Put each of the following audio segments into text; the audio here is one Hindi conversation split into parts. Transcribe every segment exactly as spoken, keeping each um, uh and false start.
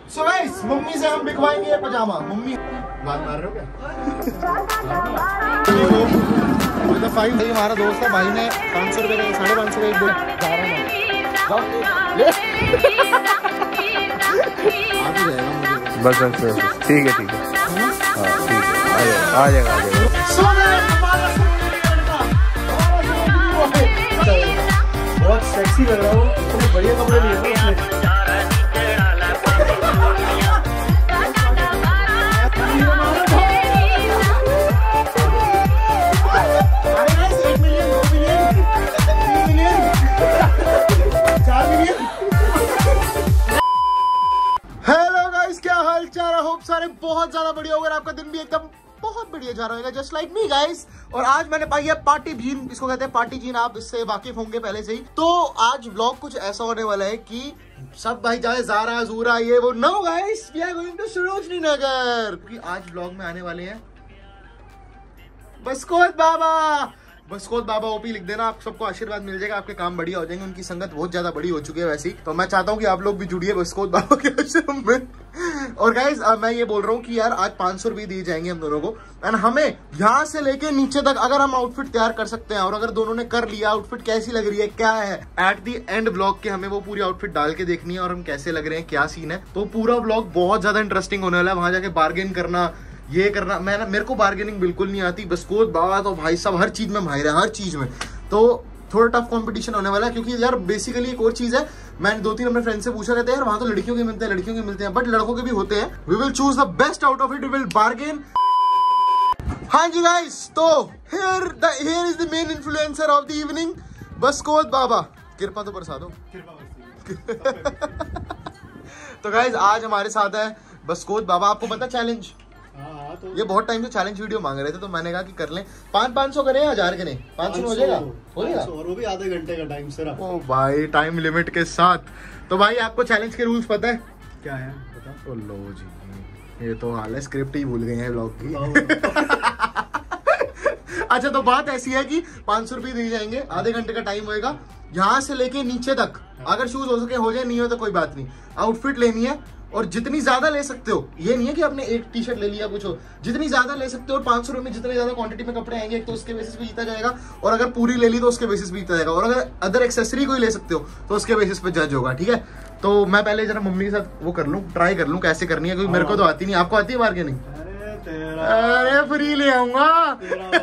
सो गाइस मम्मी से हम बिकवाएंगे ये पजामा। मम्मी बात मार रहे हो क्या? तो फाइव भाई हमारा दोस्त है, भाई ने पाँच सौ रुपये का साढ़े पाँच सौ का एक जा रहा है। बस बस ठीक है ठीक है हाँ ठीक है आ जाएगा आ जाएगा। बहुत सेक्सी लग रहा हो, इतने बढ़िया कपड़े लिए उसने। हेलो गाइस, क्या हाल चाल है? होप सारे बहुत ज्यादा बढ़िया होगा, आपका दिन भी एकदम बहुत बढ़िया जा रहा होगा, जस्ट लाइक मी गाइस। और आज मैंने पाई है पार्टी जीन, इसको कहते हैं पार्टी जीन, आप इससे वाकिफ होंगे पहले से ही। तो आज व्लॉग कुछ ऐसा होने वाला है कि सब भाई जाए ज़ारा ज़ूरा ये वो। No guys, we are going to Sarojini Nagar, क्योंकि आज व्लॉग में आने वाले हैं बस्कोत बाबा। बस्कोत बाबा ओपी लिख देना, आप सबको आशीर्वाद मिल जाएगा, आपके काम बढ़िया हो जाएंगे। उनकी संगत बहुत ज्यादा बड़ी हो चुकी है वैसे ही, तो मैं चाहता हूँ कि आप लोग भी जुड़िए बस्कोत बाबा के आश्रम में। और गाइज मैं ये बोल रहा हूँ कि यार आज पाँच सौ रुपये दिए जाएंगे हम दोनों को, एंड हमें यहाँ से लेके नीचे तक अगर हम आउटफिट तैयार कर सकते हैं, और अगर दोनों ने कर लिया, आउटफिट कैसी लग रही है क्या है, एट दी एंड ब्लॉग के हमें वो पूरी आउटफिट डाल के देखनी है और हम कैसे लग रहे हैं, क्या सीन है। तो पूरा ब्लॉग बहुत ज्यादा इंटरेस्टिंग होने वाला है। वहां जाके बार्गेन करना, ये करना, मैं ना मेरे को बार्गेनिंग बिल्कुल नहीं आती। बस्कोत बाबा तो भाई साहब हर चीज में माहिर है, हर चीज में। तो थोड़ा टफ कंपटीशन होने वाला है, क्योंकि यार बेसिकली एक और चीज है, मैंने दो तीन अपने फ्रेंड से पूछा, कहते हैं यार वहां तो लड़कियों के मिलते हैं, लड़कियों के मिलते हैं, बट लड़कों के भी होते हैं। We will choose the best out of it, we will bargain. हाँ जी गाइस, तो here the here is the main influencer of the evening, बस्कोत बाबा। कृपा तो बरसा दो। तो गाइस आज हमारे साथ है बस्कोत बाबा। आपको पता चैलेंज, तो ये बहुत टाइम से चैलेंज वीडियो मांग रहे थे, तो मैंने कहा कि कर लें। पाँच पाँच सौ करें, हजार करें, पाँच सौ हो जाएगा, हो जाएगा, और वो भी आधे घंटे का टाइम सिर्फ। ओ भाई टाइम लिमिट के साथ। तो भाई आपको चैलेंज के रूल्स पता है क्या है? पता? ओ लो जी, ये तो हाल है, स्क्रिप्ट ही भूल गए हैं व्लॉग की। अच्छा तो बात ऐसी है कि पाँच सौ रुपये दिए जाएंगे, आधे घंटे का टाइम होएगा, यहाँ से लेके नीचे तक। अगर शूज हो सके हो जाए, नहीं हो तो कोई बात नहीं। आउटफिट लेनी है और जितनी ज्यादा ले सकते हो, ये नहीं है कि आपने एक टी शर्ट ले लिया कुछ हो, जितनी ज्यादा ले सकते हो। और पाँच सौ रुपये में जितने ज्यादा क्वांटिटी में कपड़े आएंगे, एक तो उसके बेसिस पे जीता जाएगा, और अगर पूरी ले ली तो उसके बेसिस पे जीता जाएगा, और अगर अदर एक्सेसरी कोई ले सकते हो तो उसके बेसिस पे जज होगा, ठीक है। तो मैं पहले जरा मम्मी के साथ वो कर लूँ, ट्राई कर लूँ कैसे करनी है, क्योंकि मेरे को तो आती नहीं। आपको आती है बार्गेनिंग? अरे फ्री ले आऊंगा।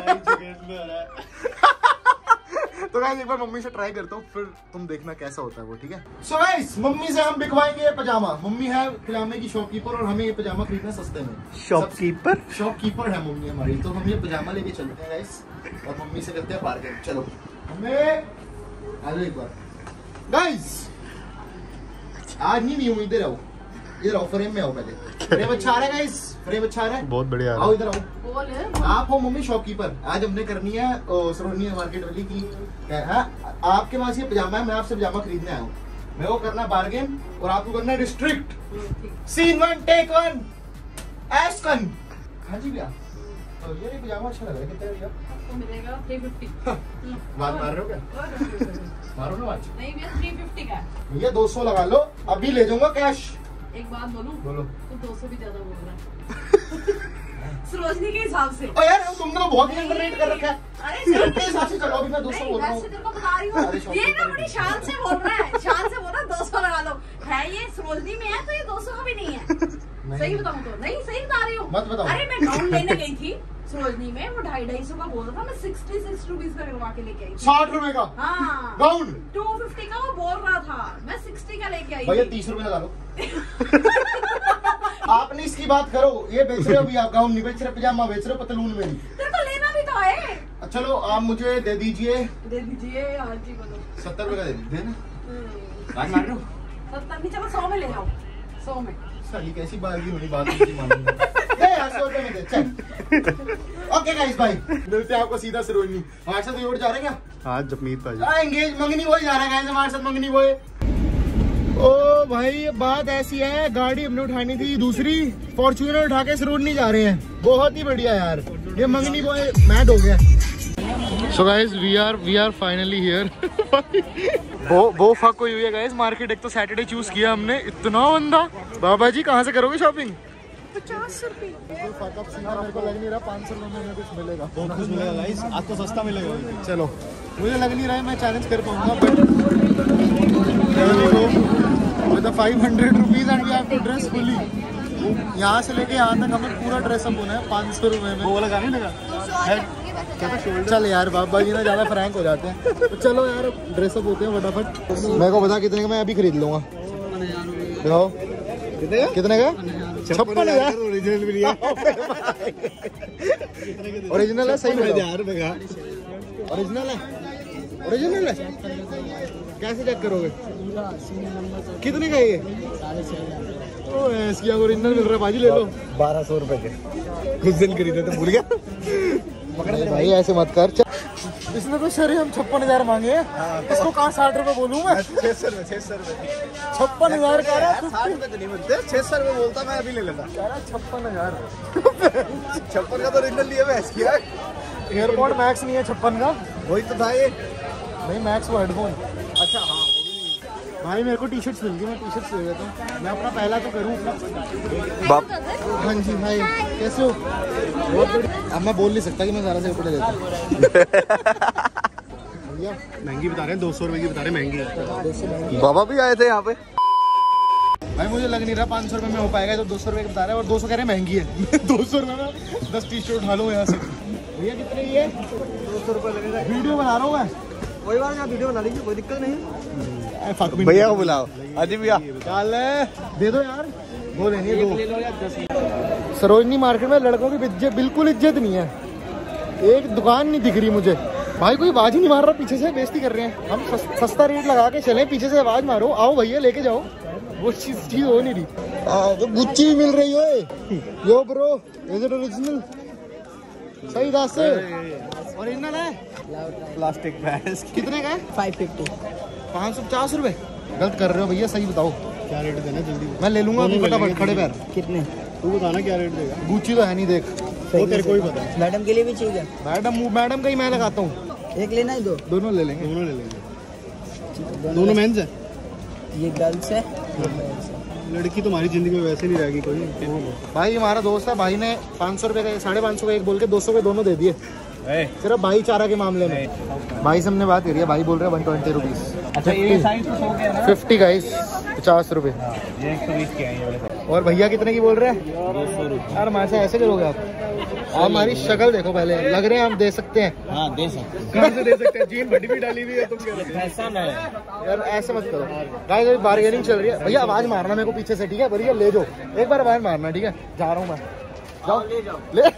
तो गाइस एक बार मम्मी से ट्राई करता हूँ, फिर तुम देखना कैसा होता है वो, ठीक है। सो गाइस मम्मी से हम बिकवाएंगे ये पजामा। मम्मी है पजामे की शॉपकीपर, और हमें ये पजामा खरीदना सस्ते में। शॉपकीपर शॉपकीपर है मम्मी हमारी, तो हम ये पजामा लेके चलते हैं गाइस, और मम्मी से करते हैं बार्गेन। चलो हमें आलो एक बार गाइस, आज नहीं नहीं हूँ, इधर आओ, इधर आओ, फ्रेम में आओ पहले। फ्रेम अच्छा आ रहा है गाइस, फ्रेम अच्छा आ रहा है, बहुत बढ़िया। आओ इधर आओ। आप हो मम्मी शॉपकीपर, आज हमने करनी है सरोजनी मार्केट वाली की। है आपके पास ये पजामा है, मैं आपसे पजामा खरीदने आया हूँ, मैं वो करना बार्गेन, और आपको करना है district. Scene one take one action. हाँ जी भैया, तो ये पजामा अच्छा लग रहा है, कितना भैया? आपको मिलेगा तीन सौ पचास। बात मार रहे हो क्या? मारो ना बात। नहीं भैया तीन सौ पचास का है भैया, दो सौ लगा लो, अभी ले जाऊंगा कैश। एक बात बोलूं? बोलो। तो दो सौ भी ज्यादा बोल रहा है सरोजनी के हिसाब से। ओ यार तुमने तो बहुत ही अंडररेट कर रखा है। अरे अपने हिसाब से चलो, अभी मैं दो सौ बोल रहा हूँ। तेरे को बता रही हूँ, ये ना बड़ी शान से बोल रहा है, शान से बोल रहा है, दो सौ लगा लो। है ये सरोजनी में है तो ये दो सौ का भी नहीं है। सही बताऊँ तो? नहीं सही बता रही हूँ। मत बताओ। अरे मैं गाउन लेने गई थी सरोजनी में, वो ढाई ढाई सौ का बोल रहा था, मैं सिक्सटी सिक्स रुपीज का करवा के लेके आई। साठ रुपए का हाँ गाउन, टू फिफ्टी का वो बोल रहा था, मैं सिक्सटी का लेके आई। भैया तीस रुपए लगा लो। आपने इसकी बात करो, ये बेच रहे हो अभी आप, गाउन नहीं बेच रहे, पजामा बेच रहे हो पतलून में। तेरे को लेना भी तो है। चलो आप मुझे दे दीजिए, दे दीजिए। हाँ जी बोलो। सत्तर रुपए का दे दीजिए ना। बात मान रहे हो? सत्तर नहीं, चलो सौ में ले जाओ, सौ में। साली कैसी बात की बड़ी बात नहीं मानूंगा। दे यार सौ रुपए में दे, चल। ओके गाइस भाई, मिलते हैं आपको सीधा सरोजनी। हमारे साथ और जा रहे हैं क्या? हाँ जपमीत भाई, एंगेज मंगनी बॉय जा रहा है गाइस हमारे साथ, मंगनी बॉय। ओ भाई ये बात ऐसी है, गाड़ी हमने उठानी थी दूसरी, फॉर्च्यूनर उठा के सरोजनी जा रहे हैं। बहुत ही बढ़िया यार, ये मंगनी बॉय मैड हो गया। So guys we are we are finally here. वो वो फक हुई हुई है गाइस मार्केट। एक तो सैटरडे चूज किया हमने, इतना बंदा बाबा जी कहाँ से करोगे शॉपिंग? पचास रुपए। मेरे को लग नहीं रहा पाँच सौ रुपये में कुछ मिलेगा। बहुत कुछ मिलेगा गाइस, आज तो सस्ता मिलेगा। चलो मुझे लग नहीं रहा है मैं चैलेंज कर पाऊंगा, but with five hundred rupees and we have to dress fully. यहाँ से लेके यहाँ तक हमें पूरा ड्रेसअप होना है पाँच सौ रुपये में। वो वाला गाने लगा चल यार बाबा जी ना ज़्यादा फ्रैंक हो जाते हैं, तो चलो यार ड्रेसअप होते हैं फटाफट। मेरे को बता कितने का, मैं अभी खरीद लूँगा। दिखाओ कितने का? कितने का? छप्पन हजार। ओरिजिनल भी लिया। ओरिजिनल है, सही में हजार रुपए का ओरिजिनल है, ओरिजिनल है। कैसे चेक करोगे? कितने का ये? ओ इसकी ओरिजिनल मिल रहा है बाजी, ले लो। बारह सौ रुपए के कुछ दिन खरीदे थे, भूल गया। भाई ऐसे मत कर, इसने तो शरीर हम छप्पन हजार मांगे हैं, इसको कहाँ साठ रुपए बोलूँ मैं? छह सौ रुपए छह सौ रुपए छप्पन हजार का साठ रुपए तो नहीं बनते, छह सौ रुपए बोलता मैं अभी ले लेता। छप्पन हजार छप्पन का तो ओरिजिनल लिया मैं किया। एयरपोर्ट मैक्स नहीं है छप्पन का, वही तो था ये। नहीं मैक्स वो हेडफोन। अच्छा हाँ भाई मेरे को टी शर्ट्स मिल गई, मैं टी शर्ट्स ले लेता हूँ। मैं अपना पहला तो करूँ अपना। बाप हाँ जी भाई कैसे हो? बहुत बढ़िया। अब मैं बोल नहीं सकता कि मैं ज़्यादा से कपड़े लेता हूँ। भैया महंगी बता रहे हैं, दो सौ रुपए की बता रहे हैं महंगी। बाबा भी आए थे यहाँ पे। भाई मुझे लग नहीं रहा पाँच सौ रुपये में हो पाएगा, तो दो सौ रुपये बता रहे हैं और दो सौ कह रहे हैं महंगी है। दो सौ रुपये में दस टी शर्ट उठा लो यहाँ से। भैया कितने की है? दो सौ रुपए लगेगा। वीडियो बना रहा हूँ मैं। कोई बात नहीं, आप वीडियो बना लीजिए, कोई दिक्कत नहीं। भैया को बुलाओ, अजी भैया चल दे दो यार, वो लेनी है दो। सरोजनी मार्केट में लड़कों की इज्जत बिल्कुल इज्जत नहीं है, एक दुकान नहीं दिख रही मुझे। भाई कोई आवाज ही नहीं मार रहा, पीछे से बेइज्जती कर रहे हैं। हम सस, सस्ता रेट लगा के चले, पीछे से आवाज मारो, आओ भैया लेके जाओ। वो चीज चीज हो नहीं रही। तो गुच्ची भी मिल रही है। Yo bro is it original? सही दास से ओरिजिनल है। प्लास्टिक बैग कितने का है? Five fifty. पाँच सौ पचास रुपए। गलत कर रहे हो भैया, सही बताओ क्या रेट देना जल्दी। मैं ले लूंगा अभी फटाफट, खड़े पैर। कितने? तू बताना क्या रेट देगा। गुच्ची तो है नहीं, देख वो तेरे को ही पता है। मैडम के लिए भी चाहिए? मैडम मैडम का ही मैं लगाता हूँ। एक लेना है? दो दोनों ले लेंगे। दोनों ले लेंगे। दोनों मेंस है। ये गर्ल्स है, ये मेंस है। लड़की तुम्हारी जिंदगी में वैसे नहीं रहेगी कोई। भाई हमारा दोस्त है, भाई ने पाँच सौ रुपए का साढ़े पाँच सौ का एक बोल के दो सौ के दोनों दे दिए, सिर्फ भाईचारा के मामले में। भाई से हमने बात करी है, भाई बोल रहे हैं वन ट्वेंटी रुपीज। अच्छा ये साइज तो सौ के है ना? फिफ्टी गाइस, पचास रुपए। ये एक सौ बीस के हैं ये वाले। और भैया कितने की बोल रहे हैं? यार हमारे से ऐसे करोगे आप? आप हमारी शक्ल देखो पहले, लग रहे हैं हम दे सकते हैं। हाँ दे सकते हैं। कहाँ से दे सकते हैं? जीन बड़ी भी डाली हुई है, तुम कह रहे हो। ऐसा ना है यार ऐसे मत करो गाइस, अभी बार्गेनिंग चल रही है। भैया आवाज मारना मेरे को पीछे से, ठीक है? भैया ले जाओ, एक बार आवाज मारना, ठीक है? जा रहा हूँ मैं, जाओ ले जाओ ले।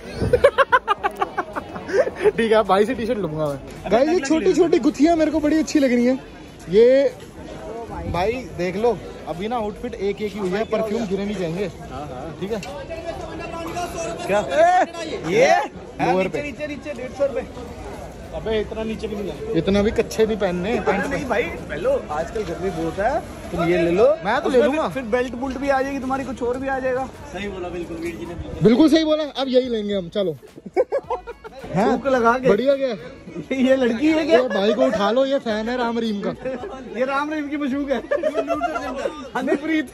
ठीक है भाई से टी शर्ट लूंगा मैं। गाइस ये छोटी छोटी गुत्थियां मेरे को बड़ी अच्छी लग रही हैं। ये भाई देख लो, अभी ना आउटफिट एक एक ही हुई है, परफ्यूम गिरे नहीं जाएंगे, ठीक है? क्या ये लोअर पे नीचे नीचे डेढ़ सौ रुपए। अबे इतना नीचे भी नहीं जाए, इतना भी कच्चे नहीं पहनने पैंट नहीं भाई। हेलो आजकल गर्मी बहुत है, तुम ये ले लो। मैं तो ले लूंगा। फिर बेल्ट बुल्ट भी आ जाएगी तुम्हारी, कुछ और भी आ जाएगा। सही बोला बिल्कुल वीर जी ने, बिल्कुल सही बोला। अब यही लेंगे हम, चलो। हुक लगा के बढ़िया क्या? ये लड़की है क्या? ये भाई को उठा लो, ये फैन है राम रहीम का। ये राम रहीम की मशहूक है। हनीप्रीत।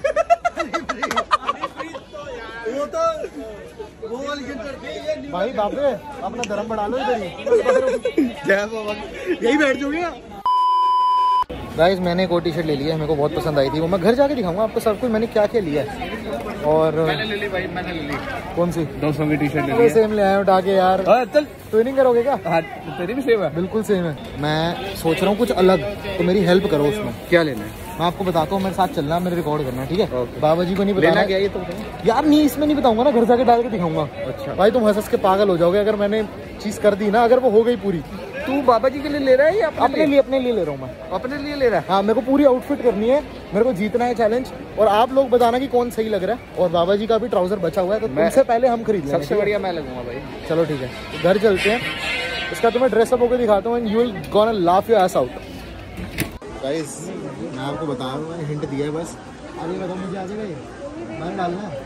वो तो वो वाली भाई बापरे अपना धर्म बढ़ा लो इधर ही। जय बाबा, यही बैठ जाओगे। गाइस मैंने एक और टी शर्ट ले लिया है, मेरे को बहुत पसंद आई थी, वो मैं घर जाके दिखाऊंगा आपको सब कुछ मैंने क्या क्या लिया है। और मैंने ले ली भाई, मैंने ले ली। कौन सी? दो सौ की टी शर्ट ले अरे ली। सेम ले आए उठा के यार। चल ट्रेनिंग करोगे क्या? हाँ तेरी भी सेम है। बिल्कुल सेम है। मैं सोच रहा हूँ कुछ अलग, तो मेरी हेल्प करो उसमें। क्या लेना है? मैं आपको बताता हूँ, मेरे साथ चलना, मेरे रिकॉर्ड करना, ठीक है? बाबा जी को नहीं बताना क्या ये तो बताओ यार। नहीं इसमें नहीं बताऊंगा ना, घर जाके डाल के दिखाऊंगा। अच्छा भाई तुम हंस हंस के पागल हो जाओगे अगर मैंने चीज कर दी ना, अगर वो हो गई पूरी। तू बाबा जी के लिए ले रहा है या अपने लिए? अपने लिए ले रहा हूँ मैं, अपने लिए ले रहा है। हाँ मेरे को पूरी आउटफिट करनी है, मेरे को जीतना है चैलेंज, और आप लोग बताना कि कौन सही लग रहा है। और बाबा जी का भी ट्राउजर बचा हुआ है, तो तुमसे पहले हम खरीद लेंगे। सबसे बढ़िया मैं लगूंगा भाई। चलो ठीक है, तो घर चलते हैं, इसका तुम्हें ड्रेसअप होकर दिखाता हूँ, and you will gonna laugh your ass out. Guys मैं आपको बता रहा हूँ, मैंने हिंट दिया है बस। अभी बताओ मुझे आ जाएगा ये? मैंने डालना है?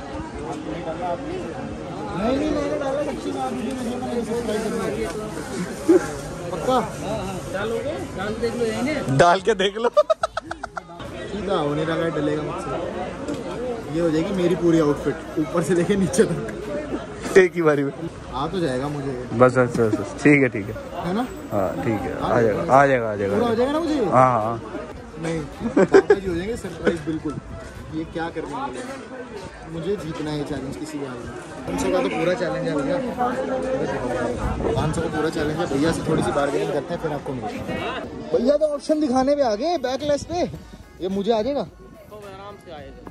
नहीं नहीं मैंने डाला, सच्ची में आप मुझे मैंने सब्सक्राइब करना है पक्का। डालोगे? डाल देख लो, डाल के देख लो। सीधा होने लगा, डलेगा मुझसे। ये हो जाएगी मेरी पूरी आउटफिट, ऊपर से लेके नीचे तक एक ही बारी में आ तो जाएगा मुझे। बस बस बस बस, ठीक है ठीक है है ना? हाँ ठीक है, आ जाएगा आ जाएगा आ पूरा हो जाएगा। जाएगा ना मुझे? हाँ हाँ नहीं पापा जी हो जाएंगे सरप्राइज बिल्कुल। ये क्या करने वाले हैं? मुझे जीतना है ये चैलेंज किसी भी हाल में। पाँच सौ का तो पूरा चैलेंज है भैया, पाँच सौ का पूरा चैलेंज है भैया से थोड़ी सी बार्गेनिंग करते हैं फिर आपको मिलता है। भैया तो ऑप्शन दिखाने पे आ गए बैकलेस पे, ये मुझे आ जाएगा आराम से आएगा।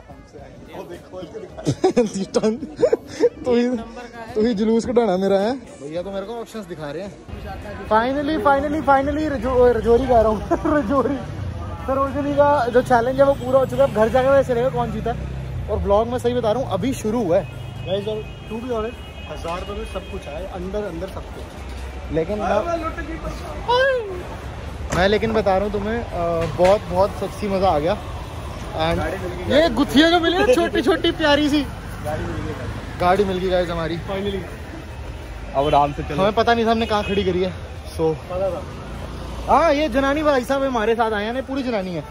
तो ही तो ही जुलूस कटाना मेरा है। भैया तो मेरे को ऑप्शंस दिखा रहे हैं। फाइनली फाइनली फाइनली रजौरी कह रहा हूँ रजौरी सरोजनी का जो चैलेंज है वो पूरा हो चुका है। अब घर जाकर वैसे चलेगा कौन जीता है। और ब्लॉग में सही बता रहा हूँ अभी शुरू हुआ है गाइस, और टू बी ऑनेस्ट हजार रुपये में सब कुछ आए अंदर अंदर सब कुछ। लेकिन मैं लेकिन बता रहा हूँ तुम्हें बहुत बहुत सेक्सी मज़ा आ गया। एंड ये गुत्थियाँ जो मिली छोटी छोटी प्यारी सी गाड़ी मिल गई गाइस हमारी फाइनली। अब आराम से चलो। हमें पता नहीं था हमने कहाँ खड़ी करी है। सो हाँ ये जनानी भाई साहब हमारे साथ आए हैं, पूरी जनानी है।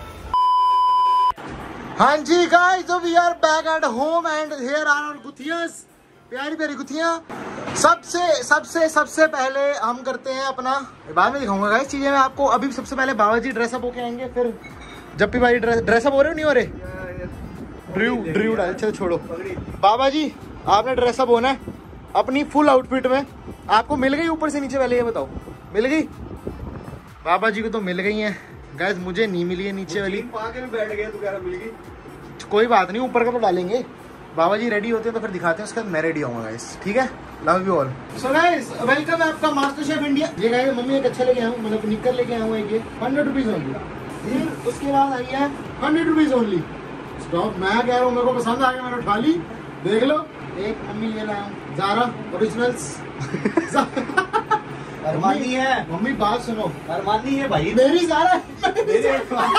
हाँ जी गाइस, तो we are back at home and here are our गुथियास, प्यारी प्यारी गुथियाँ। सबसे सबसे सबसे पहले हम करते हैं अपना, बाद में दिखाऊंगा गाइस चीजें मैं आपको। अभी सबसे पहले बाबा जी ड्रेसअप होके आएंगे, फिर जप्पी भाई ड्रेसअप हो रहे हो नहीं हो रहे? ड्रीव ड्रीव अच्छा छोड़ो। बाबा जी आपने ड्रेसअप होना है अपनी फुल आउटफिट में। आपको मिल गई ऊपर से नीचे, पहले ये बताओ मिल गई? बाबा जी को तो मिल गई है गाइस, मुझे नहीं मिली है नीचे वाली। बैठ गया तो कह रहा मिल गई। कोई बात नहीं, ऊपर का तो डालेंगे। बाबा जी रेडी होते हैं तो फिर दिखाते हैं, उसके बाद मैं रेडी आऊंगा गाइस, ठीक है? Love you all. So guys welcome है आपका मास्टर शेफ इंडिया। ये गाइस मम्मी एक अच्छा लेके आया हूँ, मतलब निकर लेके आया हूँ एक, ये हंड्रेड रुपीज ओनली। उसके बाद आई है हंड्रेड रुपीज ओनली। स्टॉप, मैं कह रहा हूँ मेरे को पसंद आ गया, मैंने उठा ली। देख लो एक मम्मी ये लाया हूँ ज़ारा ओरिजिनल्स। अरमानी है मम्मी बात सुनो, अरमानी है भाई मेरी ज़ारा मेरे।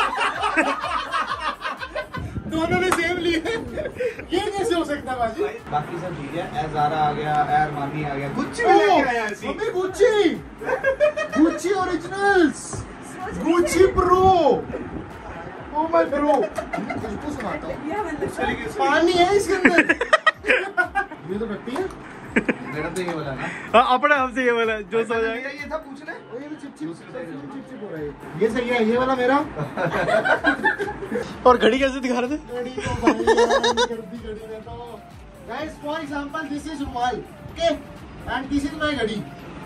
दोनों ने सेम लिए, ये कैसे हो सकता है बाजी? बाकी सब ठीक है, ए ज़ारा आ गया, ए अरमानी आ गया, गुच्ची भी लेके आया ऐसी। Mummy Gucci Gucci originals, Gucci pro, oh my pro. खुशबू सुनाता हूँ, पानी है इसके अंदर। ये तो रखती है मेरा तो ये वाला ना। हाँ अपने हमसे ये वाला जो सो जाएगा। ये था पूछने। और ये तो चिप चिप चिप चिप हो रहा है। ये सही है, ये वाला मेरा। और घड़ी कैसे दिखा रहे थे? घड़ी तो भाई कर दी घड़ी में तो। Guys for example this is रुमाल, okay, and this is my घड़ी।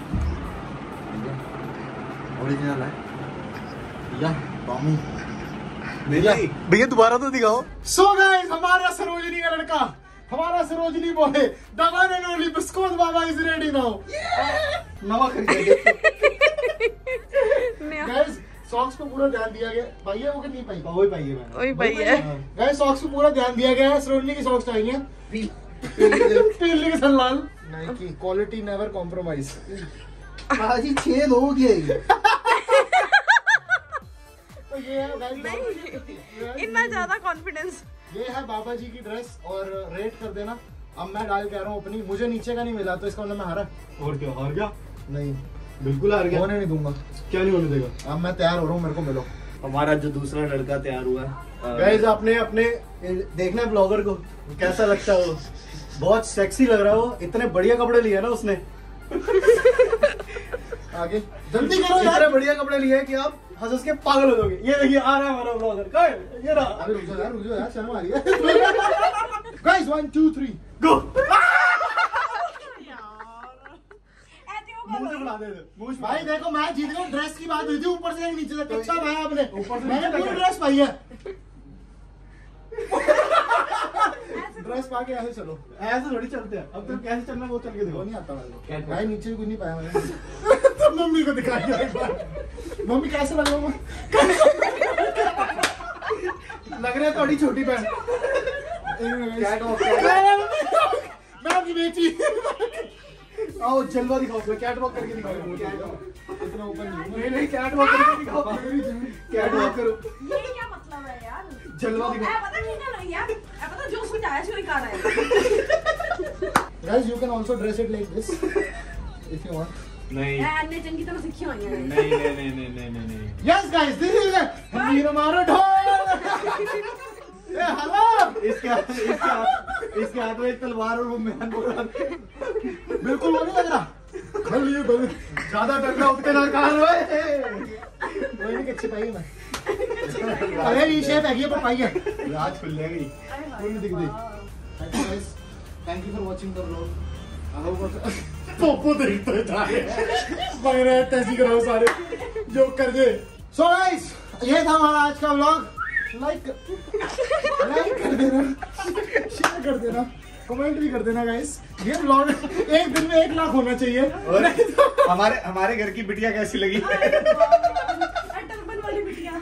ओरिजिनल है या टॉमी नहीं भैया दोबारा तो दिखाओ। सो गाइस हमारा सरोजनी का लड़का, हमारा Sarojini boy, the one and only biscuit बाबा इज रेडी नाउ। नवा खरीदे। गाइस सॉक्स पे पूरा ध्यान दिया गया। भैया वो कि नहीं पाई? वही पाइए मैंने। वही भैया गाइस सॉक्स पे पूरा ध्यान दिया गया है। सरोजनी की सॉक्स चाहिए पीले के साथ लाल। Nike quality never compromise. बाजी छह लोग ये। तो ये है गाइस, इतना ज्यादा कॉन्फिडेंस। ये है बाबा जी की ड्रेस और रेट कर देना। अब मैं डाल के आ रहा हूँ अपनी, मुझे नीचे का नहीं मिला तो इसका मतलब मैं हारा। और क्या हार गया? नहीं बिल्कुल हार गया। होने नहीं दूंगा। क्या नहीं होने देगा? अब मैं तैयार हो रहा हूँ, मेरे को मिलो। हमारा जो दूसरा लड़का तैयार हुआ है गाइस आपने अपने देखना है ब्लॉगर को कैसा लगता है वो। बहुत सेक्सी लग रहा है वो, इतने बढ़िया कपड़े लिए ना उसने। आगे जल्दी करो इतने यार। बढ़िया कपड़े लिए हैं कि आप हंस हंस के पागल हो जाओगे। ये देखिए आ रहा है हमारा ब्लॉगर। कहाँ है? ये रहा। अबे रुक जाओ यार, रुक जाओ यार, शर्म आ रही है। Guys one two three go. मुंह से बुला दे दे। मुंह से भाई देखो मैं जीत गया, ड्रेस की बात हुई थी ऊपर से नीचे तक। अच्छा भाई आपने ऊपर से मैंने नीचे पूरी तक। ड्रेस पाई है। ड्रेस पा के ऐसे चलो। ऐसे थोड़ी चलते हैं। अब तो कैसे चलना है वो चल के वो देखो। नहीं आता मेरे को। भाई नीचे भी कुछ नहीं पाया मैंने। तो मम्मी को दिखाई एक बार। मम्मी कैसे लग रहा हूँ? लग रहा है थोड़ी छोटी बहन। Cat walk. मैं अपनी बेटी। आओ जलवा दिखाओ, कैट वॉक करके दिखाओ। इतना ऊपर नहीं। नहीं नहीं कैट वॉक करके दिखाओ। कैट वॉक करो। ये क्या मतलब है यार? जलवा दिखाओ। ए, पता नहीं क्या यार, ए, पता जो उसको चाहे वही कर रहा है। Guys, you can also dress it like this if you want. नहीं ए, अन्य चंगी तरह सीखी हुई है। नहीं नहीं नहीं नहीं नहीं नहीं। Yes, guys, this is it. Hero मारो ढोल। इसके हाथ इसके हाथ इसके हाथ में एक तलवार और वो मैन पकड़ा। बिल्कुल वो नहीं लग रहा। खाली तो ज्यादा डर रहा उठते ना कार कोई नहीं अच्छी पाई मैं। अरे ये शेप है ये पर पाई है। आज खुल जाएगी। कोई नहीं दिख दे। Thank you for watching the vlog. पोपो देखते जा रहे हैं तैसी करो सारे जो कर दे। सो गाइस ये था हमारा आज का व्लॉग। लाइक लाइक कर देना, शेयर कर देना, कमेंट भी कर देना गाइस। ये व्लॉग एक दिन में एक लाख होना चाहिए। और हमारे हमारे घर की बिटिया कैसी लगी? टर्बन वाली बिटिया।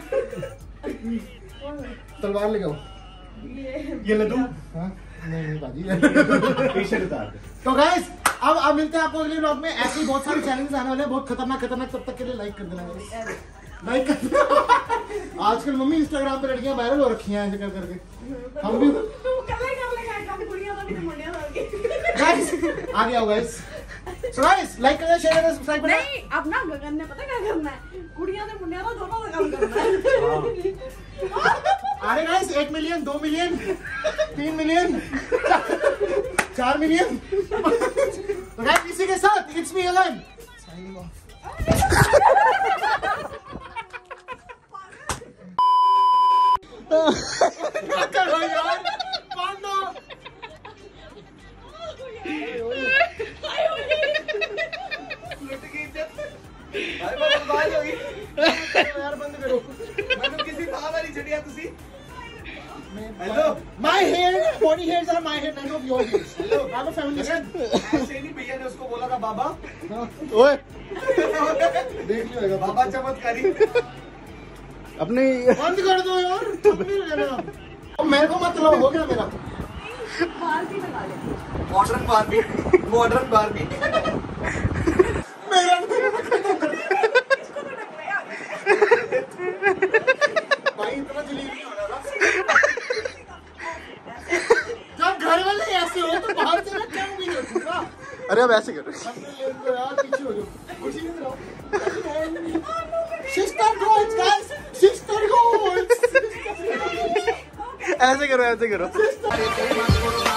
तलवार लगाओ। ये लड्डू हाँ नहीं नहीं बाजी टी शर्ट उतार दे। तो गाइस अब अब मिलते हैं आपको अगले व्लॉग में। ऐसे ही बहुत सारे चैलेंजेस आने वाले हैं, बहुत खतरनाक खतरनाक। तब तक के लिए लाइक कर देना गाइस, लाइक कर देना। आजकल मम्मी इंस्टाग्राम पे लड़कियां वायरल हो रखी हैं ऐसे कर करके। हम भी गाइस आगे आओ गाइस। सो गाइस लाइक करना, शेयर करना, सब्सक्राइब करना। नहीं अब ना गगन ने पता क्या करना है, कुड़ियां ने मुंडिया तो दोनों का काम करना है। अरे गाइस एक मिलियन, दो मिलियन, तीन मिलियन, चार मिलियन। तो गाइस इसी के साथ it's me again signing off. क्या कर रहे हो यार? पांडा यार बंद करो। मैंने किसी बात वाली छड़िया तुसी। Hello my hair body hairs are my hair not your hairs. Hello I have a family. ऐसे नहीं भैया ने उसको बोला था बाबा। ओए देख लियो बाबा चमत्कारी। अपने बंद कर दो यार, तुम भी लेना। अब मेरे को मत लो, हो गया मेरा। बाल्टी में डाले मॉडर्न बार्बी, मॉडर्न बार्बी। मेरा इसको तो ढक लिया। भाई इतना जलील नहीं होना था। जब घर वाले ऐसे हो तो बाहर से मैं क्यों भी नहीं रखूंगा। अरे अब ऐसे करो यार, पीछे हो जाओ, कुर्सी में रहो। Sister goals guys, sister goals. ऐसे करो ऐसे करो।